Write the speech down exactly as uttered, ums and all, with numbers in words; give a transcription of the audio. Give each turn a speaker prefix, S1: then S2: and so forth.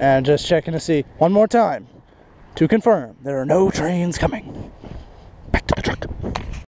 S1: And just checking to see one more time to confirm there are no trains coming. Back to the truck.